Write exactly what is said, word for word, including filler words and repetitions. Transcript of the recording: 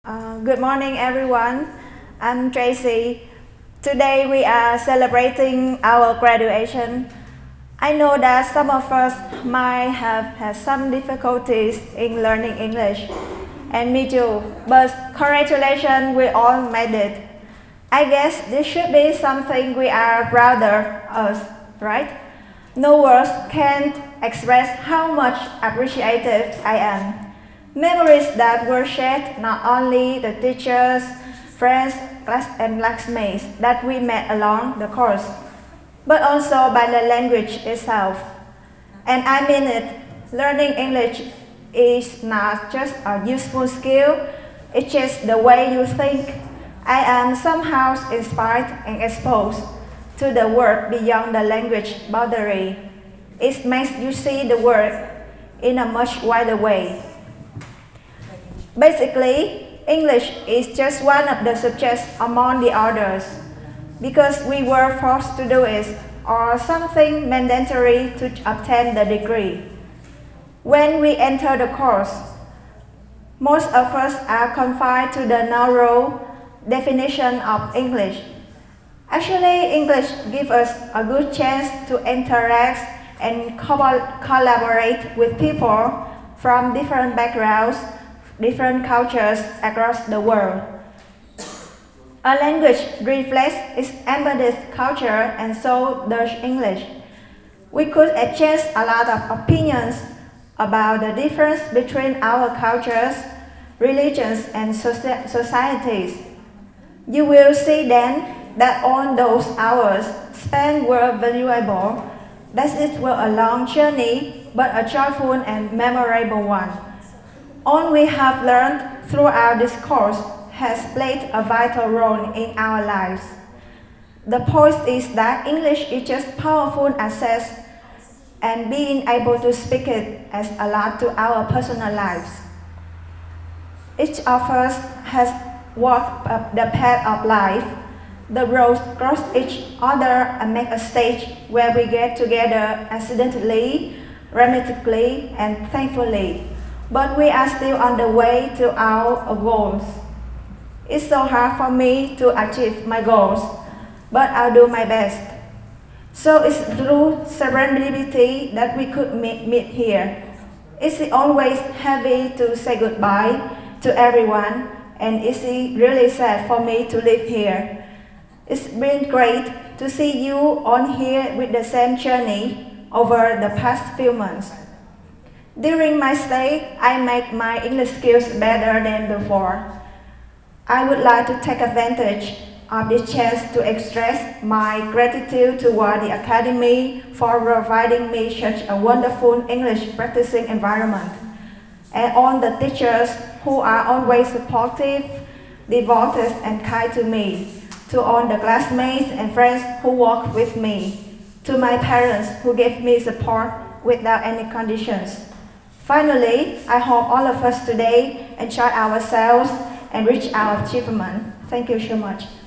Uh, good morning, everyone. I'm Tracy. Today we are celebrating our graduation. I know that some of us might have had some difficulties in learning English, and me too, but congratulations, we all made it. I guess this should be something we are proud of, right? No words can express how much appreciative I am. Memories that were shared not only the teachers, friends, class and classmates that we met along the course, but also by the language itself. And I mean it, learning English is not just a useful skill, it's just the way you think. I am somehow inspired and exposed to the world beyond the language boundary. It makes you see the world in a much wider way. Basically, English is just one of the subjects among the others, because we were forced to do it, or something mandatory to obtain the degree. When we enter the course, most of us are confined to the narrow definition of English. Actually, English gives us a good chance to interact and co collaborate with people from different backgrounds, different cultures across the world. A language reflects its embedded culture, and so does English. We could exchange a lot of opinions about the difference between our cultures, religions, and soci societies. You will see then that all those hours spent were valuable, that it was a long journey, but a joyful and memorable one. All we have learned throughout this course has played a vital role in our lives. The point is that English is just powerful access, and being able to speak it adds a lot to our personal lives. Each of us has walked up the path of life. The roads cross each other and make a stage where we get together accidentally, romantically, and thankfully. But we are still on the way to our goals. It's so hard for me to achieve my goals, but I'll do my best. So it's through serendipity that we could meet, meet here. It's always heavy to say goodbye to everyone, and it's really sad for me to leave here. It's been great to see you on here with the same journey over the past few months. During my stay, I made my English skills better than before. I would like to take advantage of this chance to express my gratitude toward the Academy for providing me such a wonderful English practicing environment, and all the teachers who are always supportive, devoted, and kind to me, to all the classmates and friends who work with me, to my parents who gave me support without any conditions. Finally, I hope all of us today enjoy ourselves and reach our achievement. Thank you so much.